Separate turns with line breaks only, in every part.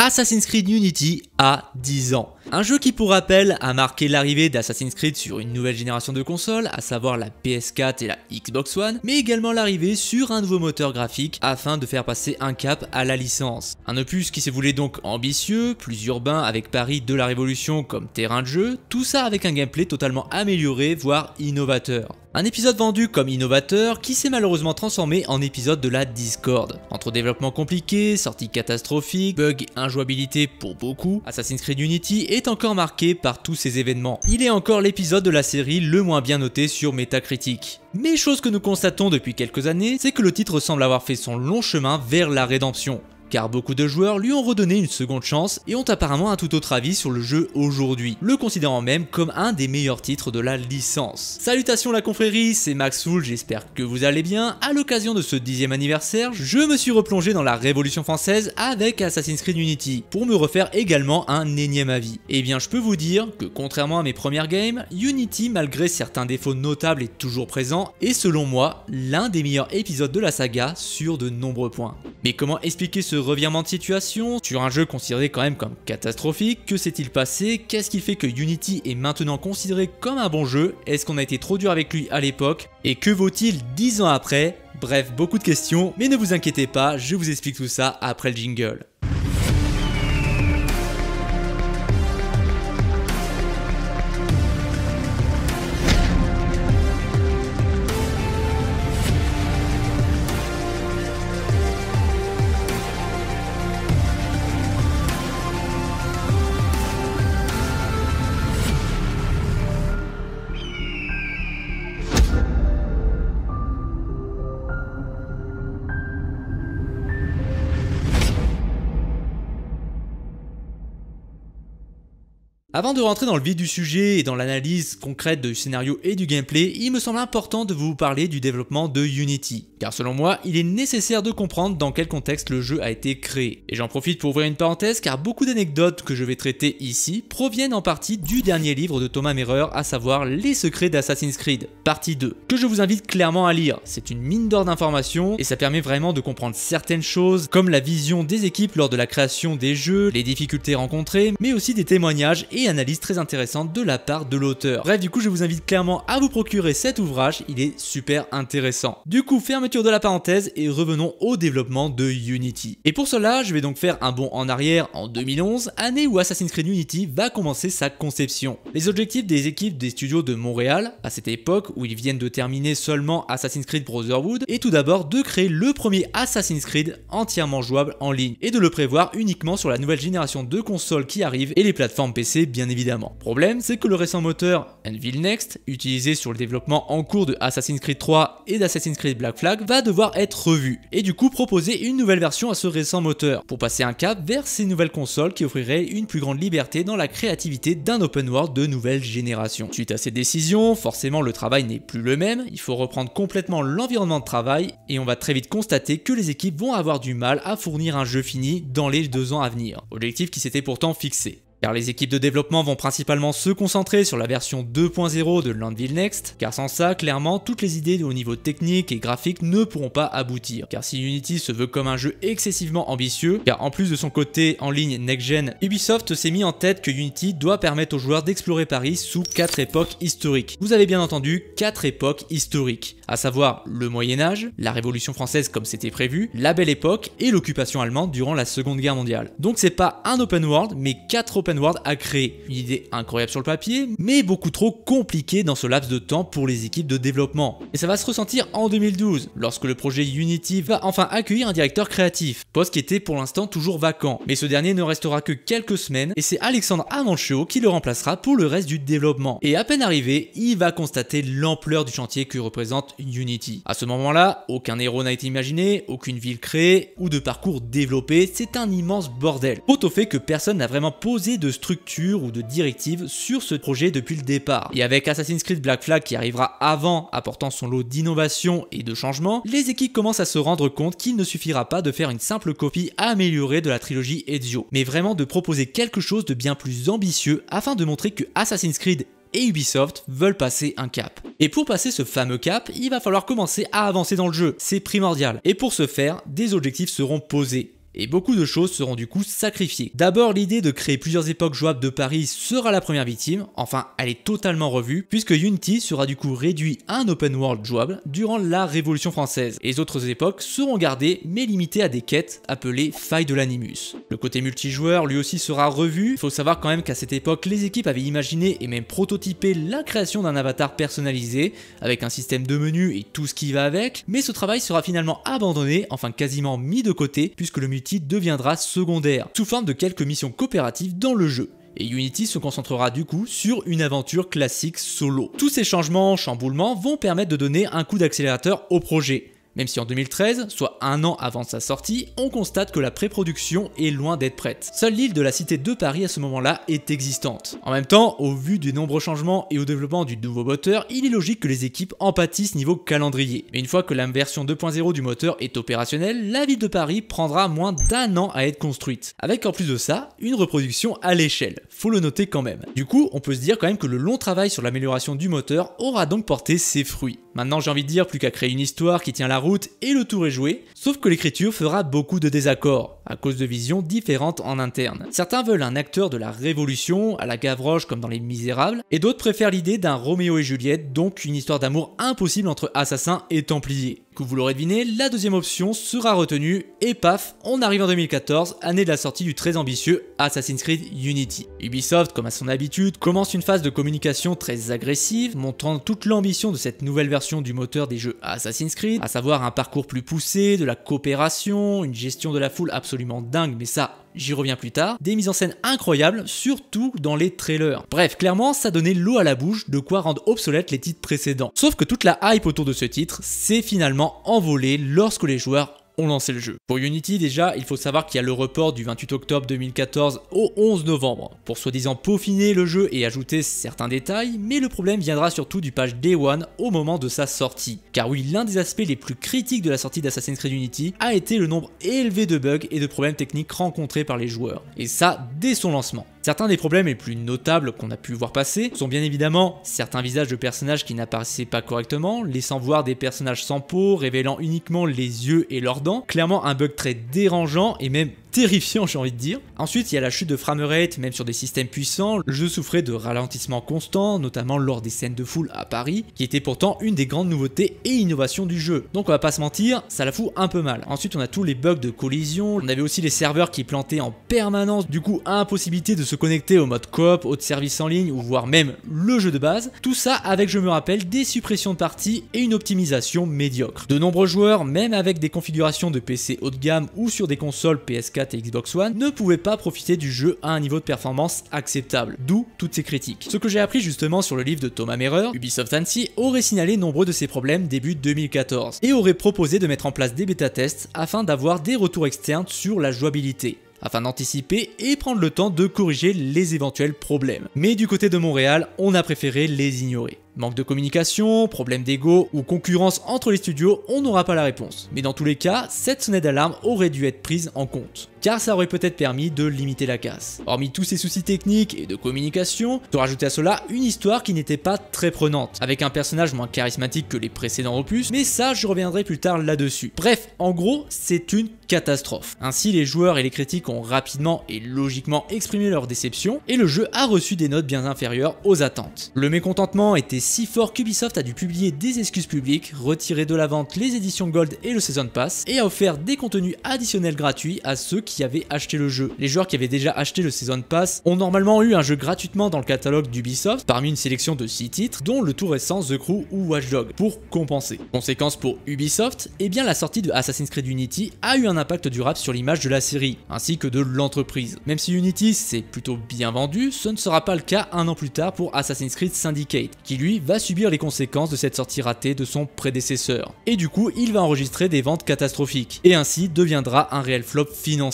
Assassin's Creed Unity a 10 ans. Un jeu qui, pour rappel, a marqué l'arrivée d'Assassin's Creed sur une nouvelle génération de consoles, à savoir la PS4 et la Xbox One, mais également l'arrivée sur un nouveau moteur graphique afin de faire passer un cap à la licence. Un opus qui se voulait donc ambitieux, plus urbain avec Paris de la Révolution comme terrain de jeu, tout ça avec un gameplay totalement amélioré, voire innovateur. Un épisode vendu comme innovateur qui s'est malheureusement transformé en épisode de la Discord. Entre développement compliqué, sortie catastrophique, bugs et injouabilité pour beaucoup, Assassin's Creed Unity est encore marqué par tous ces événements. Il est encore l'épisode de la série le moins bien noté sur Metacritic. Mais chose que nous constatons depuis quelques années, c'est que le titre semble avoir fait son long chemin vers la rédemption. Car beaucoup de joueurs lui ont redonné une seconde chance et ont apparemment un tout autre avis sur le jeu aujourd'hui, le considérant même comme un des meilleurs titres de la licence. Salutations la confrérie, c'est Maxoul, j'espère que vous allez bien. À l'occasion de ce 10e anniversaire, je me suis replongé dans la Révolution française avec Assassin's Creed Unity, pour me refaire également un énième avis. Et bien je peux vous dire que contrairement à mes premières games, Unity, malgré certains défauts notables, est toujours présent, et selon moi, l'un des meilleurs épisodes de la saga sur de nombreux points. Mais comment expliquer ce revirement de situation sur un jeu considéré quand même comme catastrophique? Que s'est-il passé? Qu'est-ce qui fait que Unity est maintenant considéré comme un bon jeu? Est-ce qu'on a été trop dur avec lui à l'époque? Et que vaut-il 10 ans après? Bref, beaucoup de questions, mais ne vous inquiétez pas, je vous explique tout ça après le jingle. Avant de rentrer dans le vif du sujet et dans l'analyse concrète du scénario et du gameplay, il me semble important de vous parler du développement de Unity. Car selon moi, il est nécessaire de comprendre dans quel contexte le jeu a été créé. Et j'en profite pour ouvrir une parenthèse car beaucoup d'anecdotes que je vais traiter ici proviennent en partie du dernier livre de Thomas Merrer, à savoir Les secrets d'Assassin's Creed, partie 2, que je vous invite clairement à lire. C'est une mine d'or d'informations et ça permet vraiment de comprendre certaines choses comme la vision des équipes lors de la création des jeux, les difficultés rencontrées, mais aussi des témoignages et analyse très intéressante de la part de l'auteur. Bref, du coup, je vous invite clairement à vous procurer cet ouvrage, il est super intéressant. Du coup, fermeture de la parenthèse et revenons au développement de Unity. Et pour cela, je vais donc faire un bond en arrière en 2011, année où Assassin's Creed Unity va commencer sa conception. Les objectifs des équipes des studios de Montréal, à cette époque où ils viennent de terminer seulement Assassin's Creed Brotherhood, est tout d'abord de créer le premier Assassin's Creed entièrement jouable en ligne et de le prévoir uniquement sur la nouvelle génération de consoles qui arrive et les plateformes PC bien évidemment. Problème, c'est que le récent moteur Unreal Next, utilisé sur le développement en cours de Assassin's Creed 3 et d'Assassin's Creed Black Flag, va devoir être revu, et du coup proposer une nouvelle version à ce récent moteur, pour passer un cap vers ces nouvelles consoles qui offriraient une plus grande liberté dans la créativité d'un open world de nouvelle génération. Suite à ces décisions, forcément le travail n'est plus le même, il faut reprendre complètement l'environnement de travail, et on va très vite constater que les équipes vont avoir du mal à fournir un jeu fini dans les 2 ans à venir, objectif qui s'était pourtant fixé. Car les équipes de développement vont principalement se concentrer sur la version 2.0 de Unreal Next, car sans ça, clairement, toutes les idées au niveau technique et graphique ne pourront pas aboutir. Car si Unity se veut comme un jeu excessivement ambitieux, car en plus de son côté en ligne next-gen, Ubisoft s'est mis en tête que Unity doit permettre aux joueurs d'explorer Paris sous 4 époques historiques. Vous avez bien entendu, 4 époques historiques, à savoir le Moyen-Âge, la Révolution française comme c'était prévu, la Belle Époque et l'occupation allemande durant la Seconde Guerre mondiale. Donc c'est pas un open world, mais 4 open world à créer. Une idée incroyable sur le papier, mais beaucoup trop compliquée dans ce laps de temps pour les équipes de développement. Et ça va se ressentir en 2012, lorsque le projet Unity va enfin accueillir un directeur créatif, poste qui était pour l'instant toujours vacant. Mais ce dernier ne restera que quelques semaines, et c'est Alexandre Amancio qui le remplacera pour le reste du développement. Et à peine arrivé, il va constater l'ampleur du chantier que représente Unity. À ce moment-là, aucun héros n'a été imaginé, aucune ville créée, ou de parcours développé, c'est un immense bordel. Quant au fait que personne n'a vraiment posé de structure ou de directive sur ce projet depuis le départ. Et avec Assassin's Creed Black Flag qui arrivera avant, apportant son lot d'innovations et de changements, les équipes commencent à se rendre compte qu'il ne suffira pas de faire une simple copie améliorée de la trilogie Ezio, mais vraiment de proposer quelque chose de bien plus ambitieux afin de montrer que Assassin's Creed et Ubisoft veulent passer un cap. Et pour passer ce fameux cap, il va falloir commencer à avancer dans le jeu, c'est primordial. Et pour ce faire, des objectifs seront posés. et beaucoup de choses seront du coup sacrifiées. D'abord, l'idée de créer plusieurs époques jouables de Paris sera la première victime, enfin elle est totalement revue, puisque Unity sera du coup réduit à un open world jouable durant la Révolution française. Et les autres époques seront gardées mais limitées à des quêtes appelées failles de l'animus. Le côté multijoueur lui aussi sera revu, il faut savoir quand même qu'à cette époque les équipes avaient imaginé et même prototypé la création d'un avatar personnalisé, avec un système de menu et tout ce qui va avec, mais ce travail sera finalement abandonné, enfin quasiment mis de côté, puisque le multi deviendra secondaire, sous forme de quelques missions coopératives dans le jeu. Et Unity se concentrera du coup sur une aventure classique solo. Tous ces changements, chamboulements vont permettre de donner un coup d'accélérateur au projet. Même si en 2013, soit un an avant sa sortie, on constate que la pré-production est loin d'être prête. Seule l'île de la cité de Paris à ce moment-là est existante. En même temps, au vu des nombreux changements et au développement du nouveau moteur, il est logique que les équipes en pâtissent niveau calendrier. Mais une fois que la version 2.0 du moteur est opérationnelle, la ville de Paris prendra moins d'1 an à être construite. Avec en plus de ça, une reproduction à l'échelle. Faut le noter quand même. Du coup, on peut se dire quand même que le long travail sur l'amélioration du moteur aura donc porté ses fruits. Maintenant, j'ai envie de dire plus qu'à créer une histoire qui tient la route et le tour est joué, sauf que l'écriture fera beaucoup de désaccords, à cause de visions différentes en interne. Certains veulent un acteur de la Révolution, à la Gavroche comme dans Les Misérables, et d'autres préfèrent l'idée d'un Roméo et Juliette, donc une histoire d'amour impossible entre assassins et templiers. Que vous l'aurez deviné, la deuxième option sera retenue, et paf, on arrive en 2014, année de la sortie du très ambitieux Assassin's Creed Unity. Ubisoft, comme à son habitude, commence une phase de communication très agressive, montrant toute l'ambition de cette nouvelle version du moteur des jeux Assassin's Creed, à savoir un parcours plus poussé, de la coopération, une gestion de la foule absolument dingue, mais ça, j'y reviens plus tard, des mises en scène incroyables, surtout dans les trailers. Bref, clairement, ça donnait l'eau à la bouche, de quoi rendre obsolètes les titres précédents. Sauf que toute la hype autour de ce titre s'est finalement envolée lorsque les joueurs ont lancé le jeu. Pour Unity déjà, il faut savoir qu'il y a le report du 28 octobre 2014 au 11 novembre, pour soi-disant peaufiner le jeu et ajouter certains détails, mais le problème viendra surtout du patch Day One au moment de sa sortie. Car oui, l'un des aspects les plus critiques de la sortie d'Assassin's Creed Unity a été le nombre élevé de bugs et de problèmes techniques rencontrés par les joueurs, et ça dès son lancement. Certains des problèmes les plus notables qu'on a pu voir passer sont bien évidemment certains visages de personnages qui n'apparaissaient pas correctement, laissant voir des personnages sans peau, révélant uniquement les yeux et leurs dents, clairement un bug très dérangeant et même terrifiant, j'ai envie de dire. Ensuite, il y a la chute de framerate, même sur des systèmes puissants, le jeu souffrait de ralentissements constants, notamment lors des scènes de foule à Paris, qui était pourtant une des grandes nouveautés et innovations du jeu. Donc on va pas se mentir, ça la fout un peu mal. Ensuite, on a tous les bugs de collision, on avait aussi les serveurs qui plantaient en permanence, du coup impossibilité de se connecter au mode coop, autres services en ligne, ou voire même le jeu de base. Tout ça avec, je me rappelle, des suppressions de parties et une optimisation médiocre. De nombreux joueurs, même avec des configurations de PC haut de gamme ou sur des consoles PS4 et Xbox One, ne pouvaient pas profiter du jeu à un niveau de performance acceptable, d'où toutes ces critiques. Ce que j'ai appris justement sur le livre de Thomas Merer, Ubisoft Annecy aurait signalé nombreux de ces problèmes début 2014 et aurait proposé de mettre en place des bêta-tests afin d'avoir des retours externes sur la jouabilité, afin d'anticiper et prendre le temps de corriger les éventuels problèmes. Mais du côté de Montréal, on a préféré les ignorer. Manque de communication, problème d'ego ou concurrence entre les studios, on n'aura pas la réponse. Mais dans tous les cas, cette sonnette d'alarme aurait dû être prise en compte, car ça aurait peut-être permis de limiter la casse. Hormis tous ces soucis techniques et de communication, de rajouter à cela une histoire qui n'était pas très prenante, avec un personnage moins charismatique que les précédents opus, mais ça je reviendrai plus tard là-dessus. Bref, en gros, c'est une catastrophe. Ainsi, les joueurs et les critiques ont rapidement et logiquement exprimé leur déception, et le jeu a reçu des notes bien inférieures aux attentes. Le mécontentement était si fort qu'Ubisoft a dû publier des excuses publiques, retirer de la vente les éditions Gold et le Season Pass, et a offert des contenus additionnels gratuits à ceux qui avaient acheté le jeu. Les joueurs qui avaient déjà acheté le Season Pass ont normalement eu un jeu gratuitement dans le catalogue d'Ubisoft, parmi une sélection de 6 titres, dont le tout récent The Crew ou Watch Dogs, pour compenser. Conséquence pour Ubisoft, eh bien la sortie de Assassin's Creed Unity a eu un impact durable sur l'image de la série, ainsi que de l'entreprise. Même si Unity s'est plutôt bien vendu, ce ne sera pas le cas un an plus tard pour Assassin's Creed Syndicate, qui lui va subir les conséquences de cette sortie ratée de son prédécesseur. Et du coup, il va enregistrer des ventes catastrophiques, et ainsi deviendra un réel flop financier.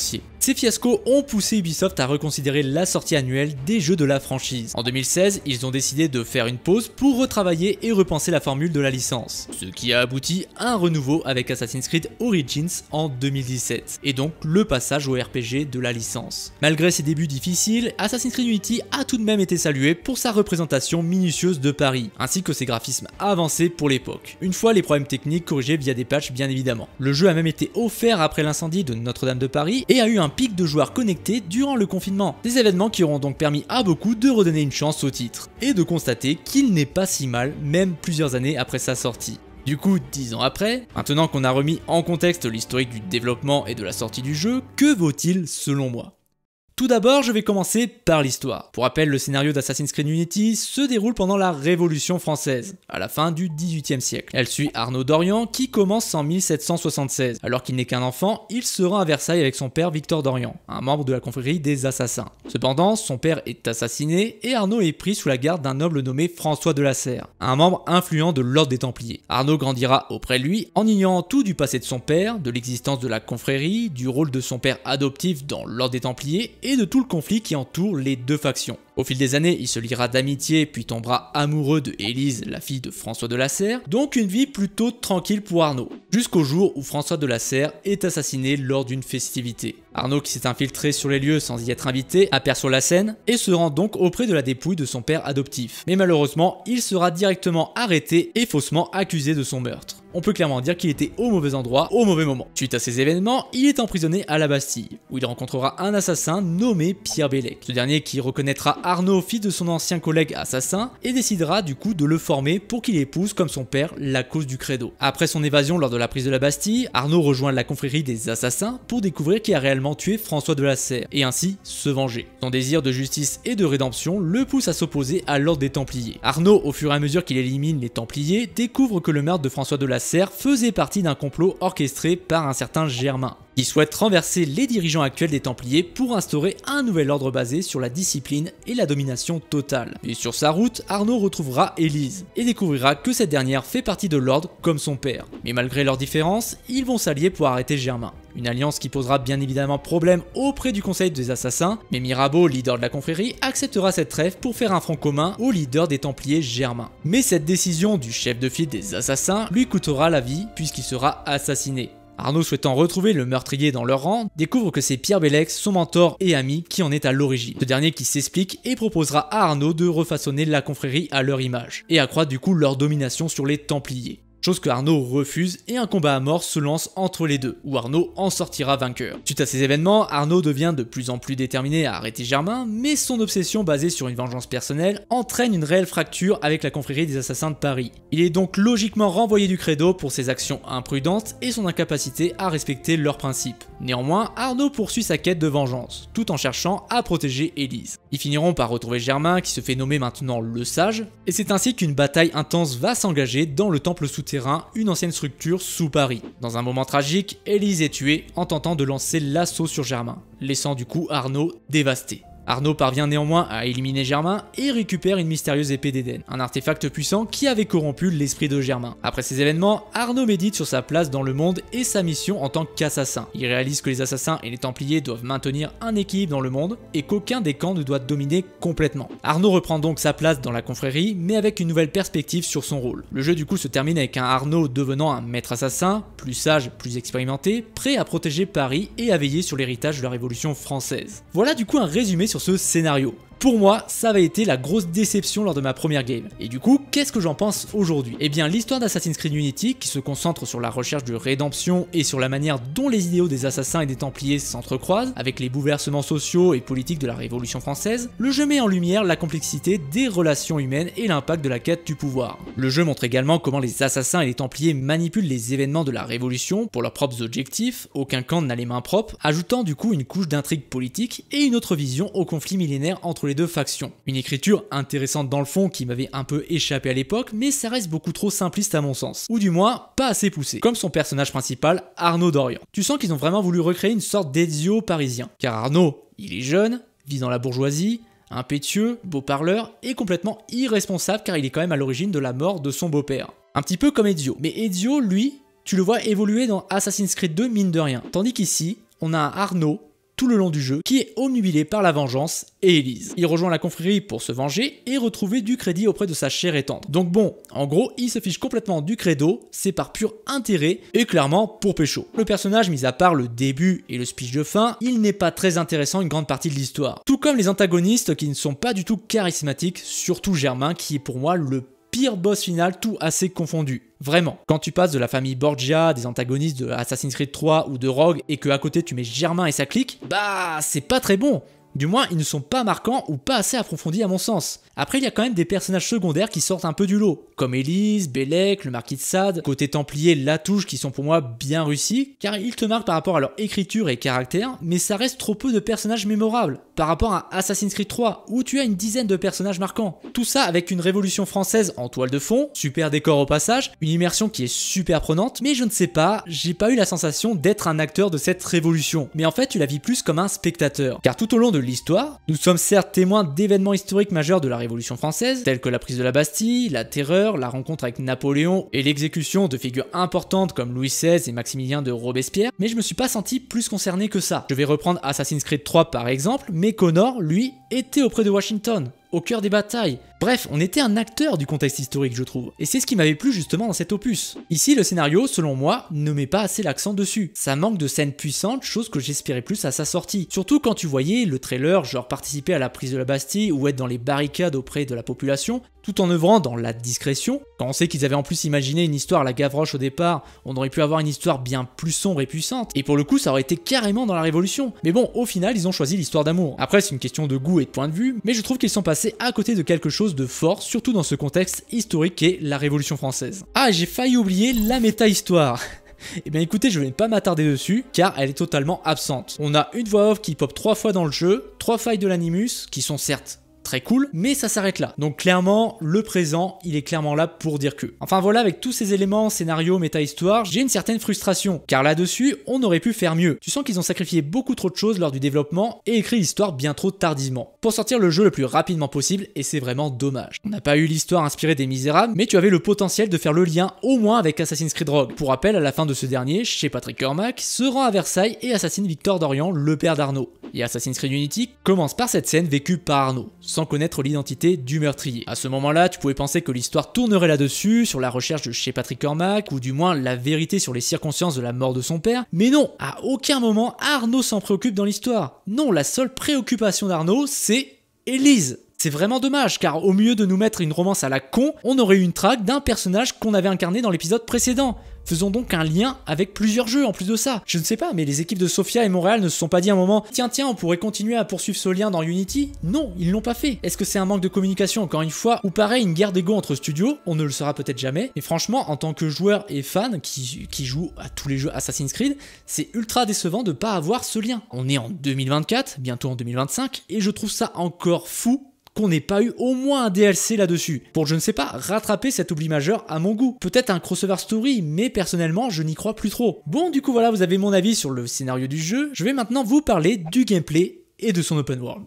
Ces fiascos ont poussé Ubisoft à reconsidérer la sortie annuelle des jeux de la franchise. En 2016, ils ont décidé de faire une pause pour retravailler et repenser la formule de la licence, ce qui a abouti à un renouveau avec Assassin's Creed Origins en 2017, et donc le passage au RPG de la licence. Malgré ses débuts difficiles, Assassin's Creed Unity a tout de même été salué pour sa représentation minutieuse de Paris, ainsi que ses graphismes avancés pour l'époque, une fois les problèmes techniques corrigés via des patchs bien évidemment. Le jeu a même été offert après l'incendie de Notre-Dame de Paris et a eu un pic de joueurs connectés durant le confinement, des événements qui auront donc permis à beaucoup de redonner une chance au titre, et de constater qu'il n'est pas si mal, même plusieurs années après sa sortie. Du coup, 10 ans après, maintenant qu'on a remis en contexte l'historique du développement et de la sortie du jeu, que vaut-il selon moi ? Tout d'abord, je vais commencer par l'histoire. Pour rappel, le scénario d'Assassin's Creed Unity se déroule pendant la Révolution française, à la fin du XVIIIe siècle. Elle suit Arnaud d'Orient qui commence en 1776. Alors qu'il n'est qu'un enfant, il se rend à Versailles avec son père Victor d'Orient, un membre de la confrérie des Assassins. Cependant, son père est assassiné et Arnaud est pris sous la garde d'un noble nommé François de la Serre, un membre influent de l'ordre des Templiers. Arnaud grandira auprès de lui en ignorant tout du passé de son père, de l'existence de la confrérie, du rôle de son père adoptif dans l'ordre des Templiers et de tout le conflit qui entoure les deux factions. Au fil des années, il se liera d'amitié puis tombera amoureux de Élise, la fille de François de la Serre, donc une vie plutôt tranquille pour Arnaud, jusqu'au jour où François de la Serre est assassiné lors d'une festivité. Arnaud, qui s'est infiltré sur les lieux sans y être invité, aperçoit la scène et se rend donc auprès de la dépouille de son père adoptif. Mais malheureusement, il sera directement arrêté et faussement accusé de son meurtre. On peut clairement dire qu'il était au mauvais endroit, au mauvais moment. Suite à ces événements, il est emprisonné à la Bastille, où il rencontrera un assassin nommé Pierre Bellec. Ce dernier qui reconnaîtra Arnaud, fils de son ancien collègue assassin, et décidera du coup de le former pour qu'il épouse comme son père la cause du credo. Après son évasion lors de la prise de la Bastille, Arnaud rejoint la confrérie des assassins pour découvrir qui a réellement tué François de la Serre, et ainsi se venger. Son désir de justice et de rédemption le pousse à s'opposer à l'ordre des Templiers. Arnaud, au fur et à mesure qu'il élimine les Templiers, découvre que le meurtre de François de la Serre faisait partie d'un complot orchestré par un certain Germain, qui souhaite renverser les dirigeants actuels des Templiers pour instaurer un nouvel ordre basé sur la discipline et la domination totale. Et sur sa route, Arnaud retrouvera Élise, et découvrira que cette dernière fait partie de l'ordre comme son père. Mais malgré leurs différences, ils vont s'allier pour arrêter Germain. Une alliance qui posera bien évidemment problème auprès du conseil des assassins, mais Mirabeau, leader de la confrérie, acceptera cette trêve pour faire un front commun au leader des Templiers Germain. Mais cette décision du chef de file des assassins lui coûtera la vie puisqu'il sera assassiné. Arnaud, souhaitant retrouver le meurtrier dans leur rang, découvre que c'est Pierre Bellec, son mentor et ami, qui en est à l'origine. Ce dernier qui s'explique et proposera à Arnaud de refaçonner la confrérie à leur image, et accroître du coup leur domination sur les Templiers. Chose que Arnaud refuse et un combat à mort se lance entre les deux, où Arnaud en sortira vainqueur. Suite à ces événements, Arnaud devient de plus en plus déterminé à arrêter Germain, mais son obsession basée sur une vengeance personnelle entraîne une réelle fracture avec la confrérie des assassins de Paris. Il est donc logiquement renvoyé du credo pour ses actions imprudentes et son incapacité à respecter leurs principes. Néanmoins, Arnaud poursuit sa quête de vengeance, tout en cherchant à protéger Élise. Ils finiront par retrouver Germain, qui se fait nommer maintenant le Sage, et c'est ainsi qu'une bataille intense va s'engager dans le temple souterrain, une ancienne structure sous Paris. Dans un moment tragique, Élise est tuée en tentant de lancer l'assaut sur Germain, laissant du coup Arnaud dévasté. Arnaud parvient néanmoins à éliminer Germain et récupère une mystérieuse épée d'Éden, un artefact puissant qui avait corrompu l'esprit de Germain. Après ces événements, Arnaud médite sur sa place dans le monde et sa mission en tant qu'assassin. Il réalise que les assassins et les Templiers doivent maintenir un équilibre dans le monde et qu'aucun des camps ne doit dominer complètement. Arnaud reprend donc sa place dans la confrérie, mais avec une nouvelle perspective sur son rôle. Le jeu du coup se termine avec un Arnaud devenant un maître assassin, plus sage, plus expérimenté, prêt à protéger Paris et à veiller sur l'héritage de la Révolution française. Voilà du coup un résumé sur ce scénario. Pour moi, ça avait été la grosse déception lors de ma première game. Et du coup, qu'est-ce que j'en pense aujourd'hui? Eh bien, l'histoire d'Assassin's Creed Unity, qui se concentre sur la recherche de rédemption et sur la manière dont les idéaux des assassins et des Templiers s'entrecroisent, avec les bouleversements sociaux et politiques de la Révolution française, le jeu met en lumière la complexité des relations humaines et l'impact de la quête du pouvoir. Le jeu montre également comment les assassins et les Templiers manipulent les événements de la Révolution pour leurs propres objectifs, aucun camp n'a les mains propres, ajoutant du coup une couche d'intrigue politique et une autre vision au conflit millénaire entre les deux factions. Une écriture intéressante dans le fond qui m'avait un peu échappé à l'époque, mais ça reste beaucoup trop simpliste à mon sens, ou du moins pas assez poussé, comme son personnage principal, Arnaud d'Orient. Tu sens qu'ils ont vraiment voulu recréer une sorte d'Ezio parisien, car Arnaud, il est jeune, vit dans la bourgeoisie, impétueux, beau parleur et complètement irresponsable car il est quand même à l'origine de la mort de son beau-père. Un petit peu comme Ezio, mais Ezio, lui, tu le vois évoluer dans Assassin's Creed 2 mine de rien, tandis qu'ici, on a un Arnaud tout le long du jeu, qui est omnubilé par la vengeance et Elise. Il rejoint la confrérie pour se venger et retrouver du crédit auprès de sa chère et tendre. Donc bon, en gros, il se fiche complètement du credo, c'est par pur intérêt et clairement pour pécho. Le personnage, mis à part le début et le speech de fin, il n'est pas très intéressant une grande partie de l'histoire. Tout comme les antagonistes qui ne sont pas du tout charismatiques, surtout Germain qui est pour moi le pire boss final, tout assez confondu. Vraiment. Quand tu passes de la famille Borgia, des antagonistes de Assassin's Creed 3 ou de Rogue et que à côté tu mets Germain et sa clique, bah c'est pas très bon. Du moins, ils ne sont pas marquants ou pas assez approfondis à mon sens. Après, il y a quand même des personnages secondaires qui sortent un peu du lot, comme Elise, Bellec, le Marquis de Sade, côté Templier, Latouche, qui sont pour moi bien réussis, car ils te marquent par rapport à leur écriture et caractère, mais ça reste trop peu de personnages mémorables, par rapport à Assassin's Creed 3, où tu as une dizaine de personnages marquants. Tout ça avec une révolution française en toile de fond, super décor au passage, une immersion qui est super prenante, mais je ne sais pas, j'ai pas eu la sensation d'être un acteur de cette révolution. Mais en fait, tu la vis plus comme un spectateur, car tout au long de l'histoire, nous sommes certes témoins d'événements historiques majeurs de la Révolution française, tels que la prise de la Bastille, la Terreur, la rencontre avec Napoléon et l'exécution de figures importantes comme Louis XVI et Maximilien de Robespierre, mais je me suis pas senti plus concerné que ça. Je vais reprendre Assassin's Creed 3 par exemple, mais Connor, lui, était auprès de Washington, au cœur des batailles. Bref, on était un acteur du contexte historique, je trouve. Et c'est ce qui m'avait plu justement dans cet opus. Ici, le scénario, selon moi, ne met pas assez l'accent dessus. Ça manque de scènes puissantes, chose que j'espérais plus à sa sortie. Surtout quand tu voyais le trailer, genre participer à la prise de la Bastille ou être dans les barricades auprès de la population, tout en œuvrant dans la discrétion. Quand on sait qu'ils avaient en plus imaginé une histoire à la Gavroche au départ, on aurait pu avoir une histoire bien plus sombre et puissante. Et pour le coup, ça aurait été carrément dans la Révolution. Mais bon, au final, ils ont choisi l'histoire d'amour. Après, c'est une question de goût et de point de vue, mais je trouve qu'ils sont passés à côté de quelque chose de fort, surtout dans ce contexte historique qu'est la Révolution française. Ah, j'ai failli oublier la méta-histoire. Eh bien écoutez, je vais pas m'attarder dessus, car elle est totalement absente. On a une voix off qui pop 3 fois dans le jeu, 3 failles de l'animus, qui sont certes très cool, mais ça s'arrête là. Donc clairement, le présent, il est clairement là pour dire que. Enfin voilà, avec tous ces éléments, scénario, méta-histoire, j'ai une certaine frustration, car là-dessus, on aurait pu faire mieux. Tu sens qu'ils ont sacrifié beaucoup trop de choses lors du développement et écrit l'histoire bien trop tardivement, pour sortir le jeu le plus rapidement possible, et c'est vraiment dommage. On n'a pas eu l'histoire inspirée des Misérables, mais tu avais le potentiel de faire le lien au moins avec Assassin's Creed Rogue. Pour rappel, à la fin de ce dernier, chez Patrick Cormac, se rend à Versailles et assassine Victor d'Orient, le père d'Arnaud. Et Assassin's Creed Unity commence par cette scène vécue par Arnaud, sans connaître l'identité du meurtrier. À ce moment-là, tu pouvais penser que l'histoire tournerait là-dessus, sur la recherche de chez Patrick Cormac, ou du moins la vérité sur les circonstances de la mort de son père, mais non, à aucun moment Arnaud s'en préoccupe dans l'histoire. Non, la seule préoccupation d'Arnaud, c'est Elise. C'est vraiment dommage, car au mieux de nous mettre une romance à la con, on aurait eu une traque d'un personnage qu'on avait incarné dans l'épisode précédent. Faisons donc un lien avec plusieurs jeux en plus de ça. Je ne sais pas, mais les équipes de Sofia et Montréal ne se sont pas dit à un moment « Tiens, on pourrait continuer à poursuivre ce lien dans Unity ?» Non, ils l'ont pas fait. Est-ce que c'est un manque de communication encore une fois, ou pareil, une guerre d'ego entre studios? On ne le saura peut-être jamais. Mais franchement, en tant que joueur et fan qui joue à tous les jeux Assassin's Creed, c'est ultra décevant de pas avoir ce lien. On est en 2024, bientôt en 2025, et je trouve ça encore fou qu'on n'ait pas eu au moins un DLC là-dessus, pour, je ne sais pas, rattraper cet oubli majeur à mon goût. Peut-être un crossover story, mais personnellement, je n'y crois plus trop. Bon, du coup, voilà, vous avez mon avis sur le scénario du jeu. Je vais maintenant vous parler du gameplay et de son open world.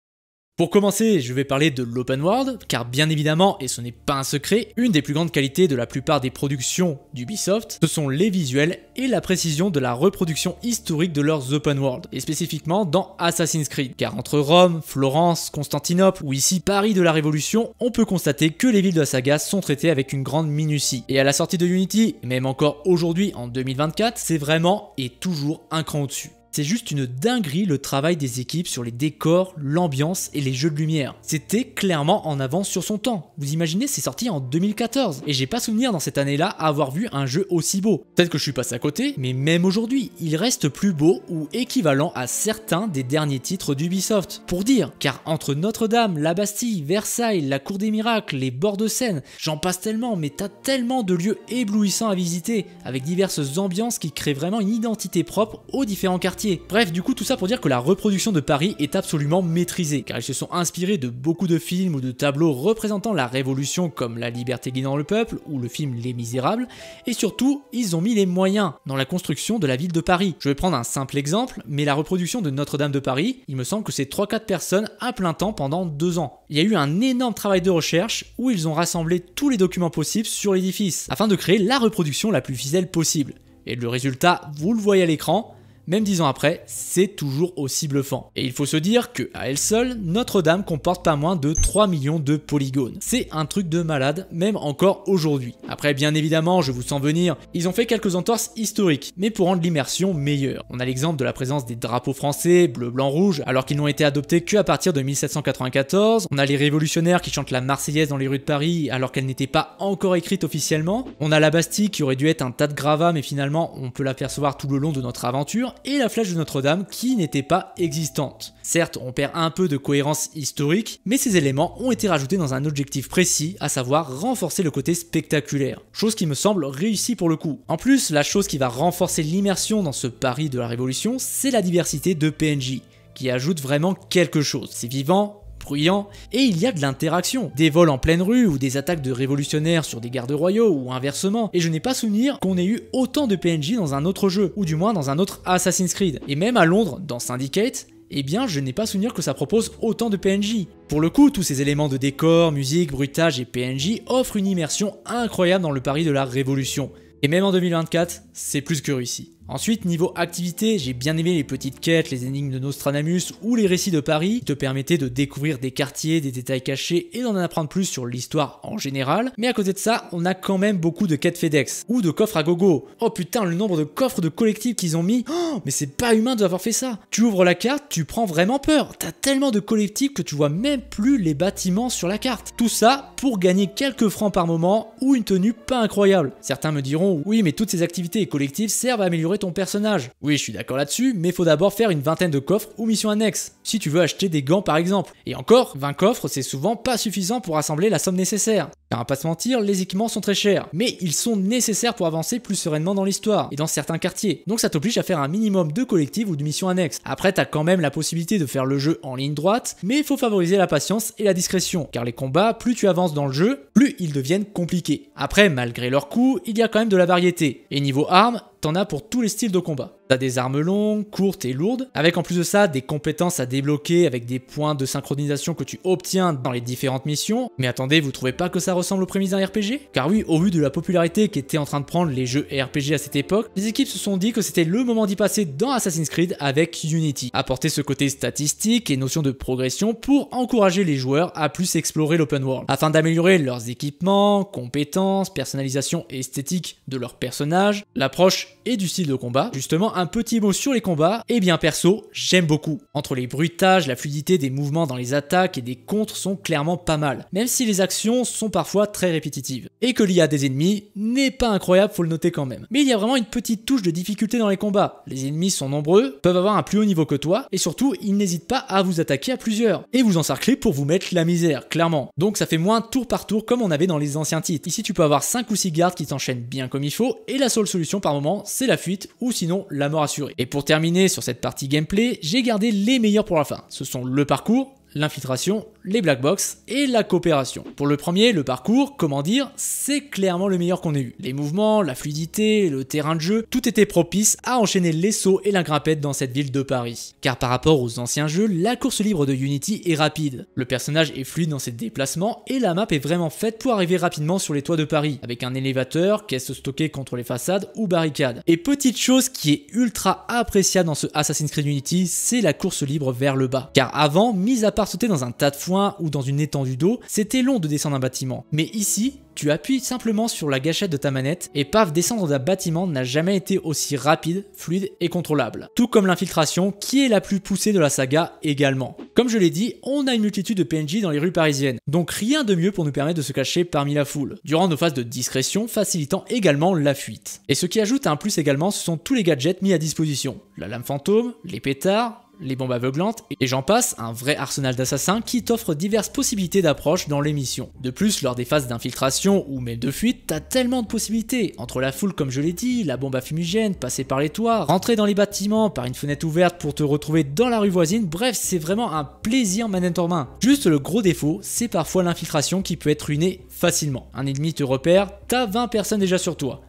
Pour commencer, je vais parler de l'open world, car bien évidemment, et ce n'est pas un secret, une des plus grandes qualités de la plupart des productions d'Ubisoft, ce sont les visuels et la précision de la reproduction historique de leurs open world, et spécifiquement dans Assassin's Creed. Car entre Rome, Florence, Constantinople ou ici Paris de la Révolution, on peut constater que les villes de la saga sont traitées avec une grande minutie. Et à la sortie de Unity, même encore aujourd'hui en 2024, c'est vraiment et toujours un cran au-dessus. C'est juste une dinguerie le travail des équipes sur les décors, l'ambiance et les jeux de lumière. C'était clairement en avance sur son temps. Vous imaginez, c'est sorti en 2014. Et j'ai pas souvenir dans cette année-là avoir vu un jeu aussi beau. Peut-être que je suis passé à côté, mais même aujourd'hui, il reste plus beau ou équivalent à certains des derniers titres d'Ubisoft. Pour dire, car entre Notre-Dame, la Bastille, Versailles, la Cour des Miracles, les bords de Seine, j'en passe tellement, mais t'as tellement de lieux éblouissants à visiter, avec diverses ambiances qui créent vraiment une identité propre aux différents quartiers. Bref, du coup, tout ça pour dire que la reproduction de Paris est absolument maîtrisée, car ils se sont inspirés de beaucoup de films ou de tableaux représentant la Révolution comme La Liberté guidant le peuple ou le film Les Misérables, et surtout, ils ont mis les moyens dans la construction de la ville de Paris. Je vais prendre un simple exemple, mais la reproduction de Notre-Dame de Paris, il me semble que c'est 3-4 personnes à plein temps pendant 2 ans. Il y a eu un énorme travail de recherche où ils ont rassemblé tous les documents possibles sur l'édifice, afin de créer la reproduction la plus fidèle possible. Et le résultat, vous le voyez à l'écran, même 10 ans après, c'est toujours aussi bluffant. Et il faut se dire que à elle seule, Notre-Dame comporte pas moins de 3 millions de polygones. C'est un truc de malade, même encore aujourd'hui. Après, bien évidemment, je vous sens venir, ils ont fait quelques entorses historiques, mais pour rendre l'immersion meilleure. On a l'exemple de la présence des drapeaux français, bleu, blanc, rouge, alors qu'ils n'ont été adoptés qu'à partir de 1794. On a les révolutionnaires qui chantent la Marseillaise dans les rues de Paris, alors qu'elle n'était pas encore écrite officiellement. On a la Bastille qui aurait dû être un tas de gravats, mais finalement, on peut l'apercevoir tout le long de notre aventure, et la flèche de Notre-Dame qui n'était pas existante. Certes, on perd un peu de cohérence historique, mais ces éléments ont été rajoutés dans un objectif précis, à savoir renforcer le côté spectaculaire. Chose qui me semble réussie pour le coup. En plus, la chose qui va renforcer l'immersion dans ce Paris de la Révolution, c'est la diversité de PNJ, qui ajoute vraiment quelque chose. C'est vivant, bruyant, et il y a de l'interaction. Des vols en pleine rue ou des attaques de révolutionnaires sur des gardes royaux ou inversement, et je n'ai pas souvenir qu'on ait eu autant de PNJ dans un autre jeu, ou du moins dans un autre Assassin's Creed. Et même à Londres, dans Syndicate, eh bien je n'ai pas souvenir que ça propose autant de PNJ. Pour le coup, tous ces éléments de décor, musique, bruitage et PNJ offrent une immersion incroyable dans le Paris de la Révolution. Et même en 2024, c'est plus que réussi. Ensuite, niveau activité, j'ai bien aimé les petites quêtes, les énigmes de Nostradamus ou les récits de Paris qui te permettaient de découvrir des quartiers, des détails cachés et d'en apprendre plus sur l'histoire en général. Mais à côté de ça, on a quand même beaucoup de quêtes FedEx ou de coffres à gogo. Oh putain, le nombre de coffres de collectifs qu'ils ont mis, oh, mais c'est pas humain d'avoir fait ça. Tu ouvres la carte, tu prends vraiment peur. T'as tellement de collectifs que tu vois même plus les bâtiments sur la carte. Tout ça pour gagner quelques francs par moment ou une tenue pas incroyable. Certains me diront, oui mais toutes ces activités collectives servent à améliorer ton personnage. Oui, je suis d'accord là-dessus, mais faut d'abord faire une vingtaine de coffres ou missions annexes, si tu veux acheter des gants par exemple. Et encore, 20 coffres, c'est souvent pas suffisant pour rassembler la somme nécessaire. Car à pas se mentir, les équipements sont très chers, mais ils sont nécessaires pour avancer plus sereinement dans l'histoire, et dans certains quartiers. Donc ça t'oblige à faire un minimum de collectives ou de missions annexes. Après, t'as quand même la possibilité de faire le jeu en ligne droite, mais il faut favoriser la patience et la discrétion, car les combats, plus tu avances dans le jeu, plus ils deviennent compliqués. Après, malgré leur coût, il y a quand même de la variété. Et niveau armes, t'en as pour tous les styles de combat. T'as des armes longues, courtes et lourdes, avec en plus de ça des compétences à débloquer avec des points de synchronisation que tu obtiens dans les différentes missions. Mais attendez, vous trouvez pas que ça ressemble aux prémices d'un RPG? Car oui, au vu de la popularité qu'étaient en train de prendre les jeux RPG à cette époque, les équipes se sont dit que c'était le moment d'y passer dans Assassin's Creed avec Unity. Apporter ce côté statistique et notion de progression pour encourager les joueurs à plus explorer l'open world, afin d'améliorer leurs équipements, compétences, personnalisation et esthétique de leurs personnages, l'approche et du style de combat. Justement, un petit mot sur les combats, et bien perso, j'aime beaucoup. Entre les bruitages, la fluidité des mouvements dans les attaques et des contres sont clairement pas mal, même si les actions sont parfois très répétitives. Et que l'IA des ennemis n'est pas incroyable, faut le noter quand même. Mais il y a vraiment une petite touche de difficulté dans les combats. Les ennemis sont nombreux, peuvent avoir un plus haut niveau que toi, et surtout, ils n'hésitent pas à vous attaquer à plusieurs, et vous encercler pour vous mettre la misère, clairement. Donc ça fait moins tour par tour comme on avait dans les anciens titres. Ici tu peux avoir 5 ou 6 gardes qui t'enchaînent bien comme il faut, et la seule solution par moment, c'est la fuite, ou sinon la mort assurée. Et pour terminer sur cette partie gameplay, j'ai gardé les meilleurs pour la fin. Ce sont le parcours, l'infiltration, les black box et la coopération. Pour le premier, le parcours, comment dire, c'est clairement le meilleur qu'on ait eu. Les mouvements, la fluidité, le terrain de jeu, tout était propice à enchaîner les sauts et la grimpette dans cette ville de Paris. Car par rapport aux anciens jeux, la course libre de Unity est rapide. Le personnage est fluide dans ses déplacements et la map est vraiment faite pour arriver rapidement sur les toits de Paris, avec un élévateur, caisse stockée contre les façades ou barricades. Et petite chose qui est ultra appréciable dans ce Assassin's Creed Unity, c'est la course libre vers le bas. Car avant, mis à part sauter dans un tas de foin ou dans une étendue d'eau, c'était long de descendre un bâtiment. Mais ici, tu appuies simplement sur la gâchette de ta manette et paf, descendre d'un bâtiment n'a jamais été aussi rapide, fluide et contrôlable. Tout comme l'infiltration qui est la plus poussée de la saga également. Comme je l'ai dit, on a une multitude de PNJ dans les rues parisiennes, donc rien de mieux pour nous permettre de se cacher parmi la foule, durant nos phases de discrétion facilitant également la fuite. Et ce qui ajoute un plus également, ce sont tous les gadgets mis à disposition. La lame fantôme, les pétards, les bombes aveuglantes, et j'en passe, un vrai arsenal d'assassins qui t'offre diverses possibilités d'approche dans les missions. De plus, lors des phases d'infiltration ou même de fuite, t'as tellement de possibilités, entre la foule comme je l'ai dit, la bombe à fumigène, passer par les toits, rentrer dans les bâtiments par une fenêtre ouverte pour te retrouver dans la rue voisine, bref, c'est vraiment un plaisir manette en main. Juste le gros défaut, c'est parfois l'infiltration qui peut être ruinée facilement. Un ennemi te repère, t'as 20 personnes déjà sur toi.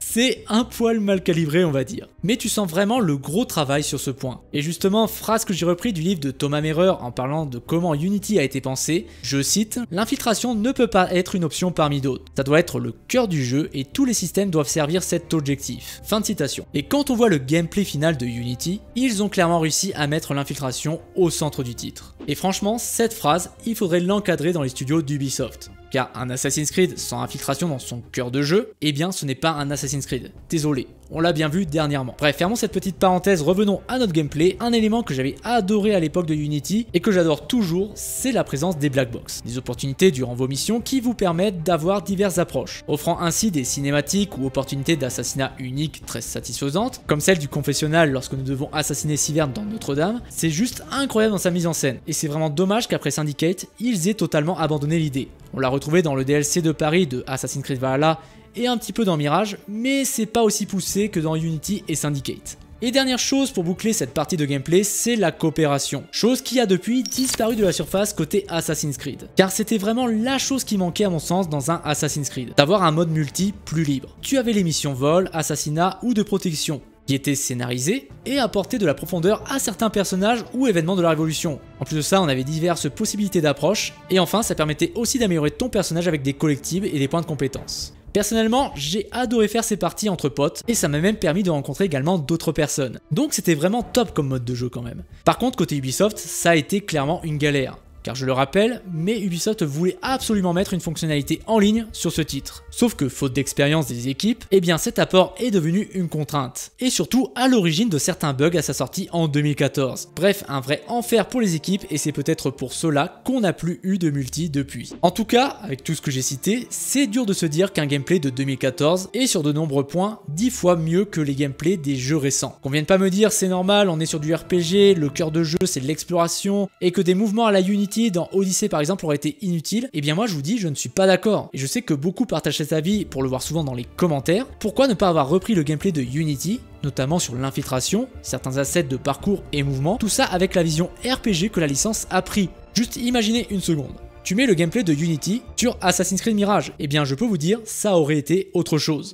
c'est un poil mal calibré on va dire. Mais tu sens vraiment le gros travail sur ce point. Et justement, phrase que j'ai repris du livre de Thomas Mehrer en parlant de comment Unity a été pensé, je cite, « L'infiltration ne peut pas être une option parmi d'autres. Ça doit être le cœur du jeu et tous les systèmes doivent servir cet objectif. » Fin de citation. Et quand on voit le gameplay final de Unity, ils ont clairement réussi à mettre l'infiltration au centre du titre. Et franchement, cette phrase, il faudrait l'encadrer dans les studios d'Ubisoft. Car un Assassin's Creed sans infiltration dans son cœur de jeu, eh bien ce n'est pas un Assassin's Creed. Désolé, on l'a bien vu dernièrement. Bref, fermons cette petite parenthèse, revenons à notre gameplay. Un élément que j'avais adoré à l'époque de Unity et que j'adore toujours, c'est la présence des Black Box. Des opportunités durant vos missions qui vous permettent d'avoir diverses approches, offrant ainsi des cinématiques ou opportunités d'assassinat uniques très satisfaisantes, comme celle du confessionnal lorsque nous devons assassiner Sivern dans Notre-Dame. C'est juste incroyable dans sa mise en scène, et c'est vraiment dommage qu'après Syndicate, ils aient totalement abandonné l'idée. On l'a retrouvé dans le DLC de Paris de Assassin's Creed Valhalla et un petit peu dans Mirage, mais c'est pas aussi poussé que dans Unity et Syndicate. Et dernière chose pour boucler cette partie de gameplay, c'est la coopération. Chose qui a depuis disparu de la surface côté Assassin's Creed. Car c'était vraiment la chose qui manquait à mon sens dans un Assassin's Creed. D'avoir un mode multi plus libre. Tu avais les missions vol, assassinat ou de protection, qui étaient scénarisées et apportaient de la profondeur à certains personnages ou événements de la Révolution. En plus de ça, on avait diverses possibilités d'approche, et enfin ça permettait aussi d'améliorer ton personnage avec des collectibles et des points de compétence. Personnellement, j'ai adoré faire ces parties entre potes, et ça m'a même permis de rencontrer également d'autres personnes. Donc c'était vraiment top comme mode de jeu quand même. Par contre, côté Ubisoft, ça a été clairement une galère. Car je le rappelle, mais Ubisoft voulait absolument mettre une fonctionnalité en ligne sur ce titre. Sauf que faute d'expérience des équipes, eh bien cet apport est devenu une contrainte. Et surtout à l'origine de certains bugs à sa sortie en 2014. Bref, un vrai enfer pour les équipes et c'est peut-être pour cela qu'on n'a plus eu de multi depuis. En tout cas, avec tout ce que j'ai cité, c'est dur de se dire qu'un gameplay de 2014 est sur de nombreux points 10 fois mieux que les gameplays des jeux récents. Qu'on vienne pas me dire c'est normal, on est sur du RPG, le cœur de jeu c'est de l'exploration et que des mouvements à la Unity dans Odyssey par exemple aurait été inutile, et bien moi je vous dis je ne suis pas d'accord. Et je sais que beaucoup partagent cet avis pour le voir souvent dans les commentaires. Pourquoi ne pas avoir repris le gameplay de Unity, notamment sur l'infiltration, certains assets de parcours et mouvements, tout ça avec la vision RPG que la licence a pris. Juste imaginez une seconde. Tu mets le gameplay de Unity sur Assassin's Creed Mirage, et bien je peux vous dire ça aurait été autre chose.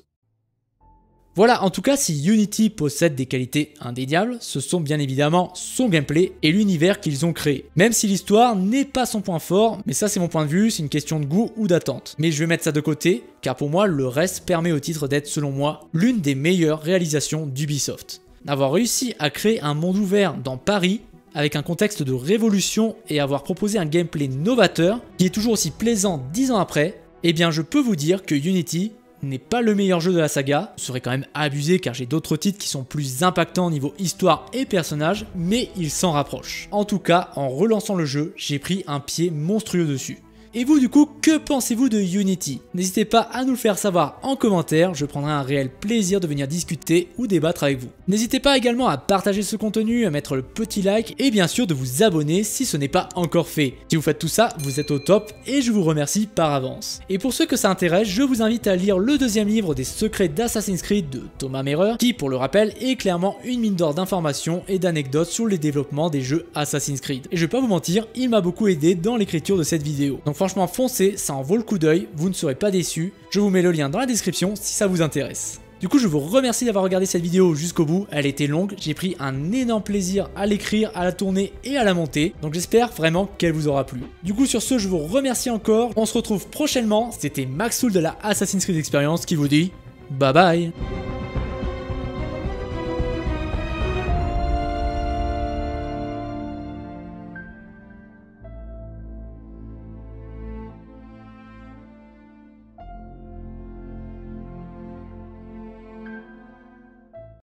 Voilà, en tout cas, si Unity possède des qualités indéniables, ce sont bien évidemment son gameplay et l'univers qu'ils ont créé. Même si l'histoire n'est pas son point fort, mais ça c'est mon point de vue, c'est une question de goût ou d'attente. Mais je vais mettre ça de côté, car pour moi, le reste permet au titre d'être, selon moi, l'une des meilleures réalisations d'Ubisoft. Avoir réussi à créer un monde ouvert dans Paris, avec un contexte de révolution et avoir proposé un gameplay novateur, qui est toujours aussi plaisant 10 ans après, eh bien je peux vous dire que Unity n'est pas le meilleur jeu de la saga, ce serait quand même abusé car j'ai d'autres titres qui sont plus impactants au niveau histoire et personnages, mais il s'en rapproche. En tout cas, en relançant le jeu, j'ai pris un pied monstrueux dessus. Et vous du coup, que pensez-vous de Unity? N'hésitez pas à nous le faire savoir en commentaire, je prendrai un réel plaisir de venir discuter ou débattre avec vous. N'hésitez pas également à partager ce contenu, à mettre le petit like et bien sûr de vous abonner si ce n'est pas encore fait. Si vous faites tout ça, vous êtes au top et je vous remercie par avance. Et pour ceux que ça intéresse, je vous invite à lire le deuxième livre des secrets d'Assassin's Creed de Thomas Mehrer, qui pour le rappel est clairement une mine d'or d'informations et d'anecdotes sur les développements des jeux Assassin's Creed. Et je vais pas vous mentir, il m'a beaucoup aidé dans l'écriture de cette vidéo. Donc franchement foncez, ça en vaut le coup d'œil, vous ne serez pas déçus. Je vous mets le lien dans la description si ça vous intéresse. Du coup je vous remercie d'avoir regardé cette vidéo jusqu'au bout, elle était longue, j'ai pris un énorme plaisir à l'écrire, à la tourner et à la monter, donc j'espère vraiment qu'elle vous aura plu. Du coup sur ce je vous remercie encore, on se retrouve prochainement, c'était Maxoul de la Assassin's Creed Experience qui vous dit bye bye.